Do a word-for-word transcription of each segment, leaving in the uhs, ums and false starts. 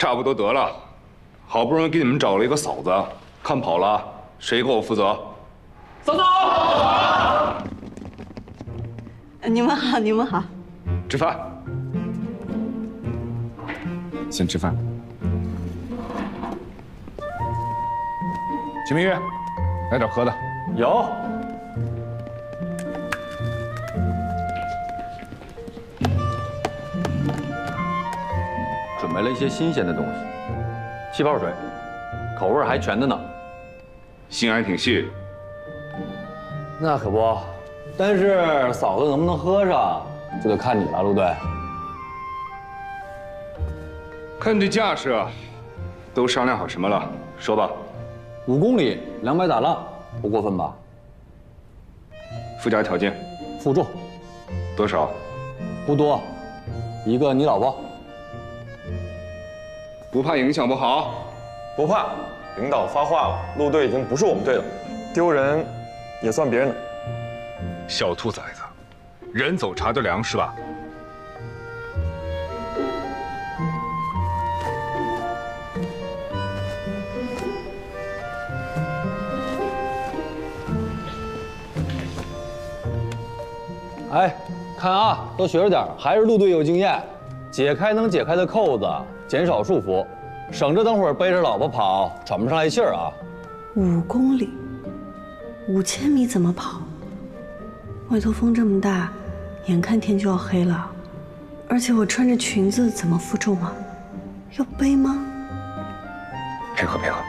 差不多得了，好不容易给你们找了一个嫂子，看跑了，谁给我负责？ 嫂子。 你们好，你们好。 吃饭。先吃饭。秦明月，来点喝的。 有。准备了一些新鲜的东西，气泡水，口味还全的呢。 心还挺细。 那可不，但是嫂子能不能喝上，就得看你了，陆队。 看这架势，都商量好什么了？说吧。 五公里，两百打浪，不过分吧？ 附加条件。 负重。 多少？ 不多，一个你老婆。 不怕影响不好？ 不怕，领导发话了，陆队已经不是我们队了，丢人也算别人的。 小兔崽子，人走茶就凉是吧？ 哎，看啊，都学着点，还是陆队有经验。解开能解开的扣子，减少束缚，省着等会儿背着老婆跑，喘不上来气儿啊。 五公里，五千米怎么跑？外头风这么大，眼看天就要黑了，而且我穿着裙子怎么负重啊？要背吗？ 配合配合。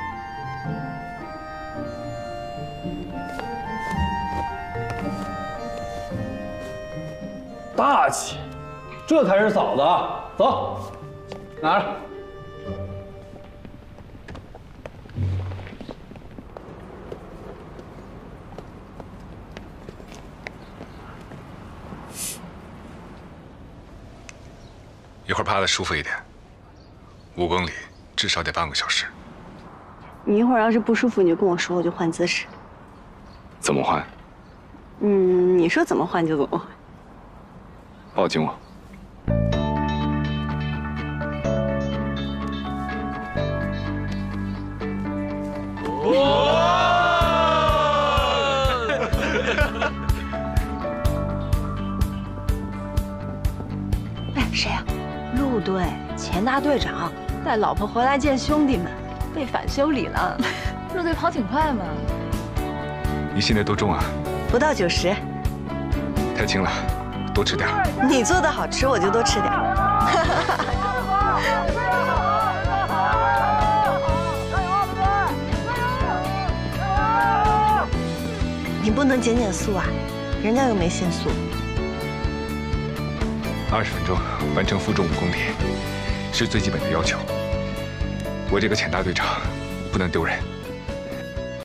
大气，这才是嫂子啊！走，拿着。 一会儿趴得舒服一点。五公里至少得半个小时。 你一会儿要是不舒服，你就跟我说，我就换姿势。 怎么换？ 嗯，你说怎么换就怎么换。 抱紧我。 哎，谁呀？陆队钱大队长带老婆回来见兄弟们，被反修理了。 陆队跑挺快嘛。 你现在多重啊？ 不到九十。 太轻了，多吃点。 你做的好吃，我就多吃点。你不能减减速啊，人家又没限速。 二十分钟完成负重五公里，是最基本的要求。我这个潜大队长不能丢人。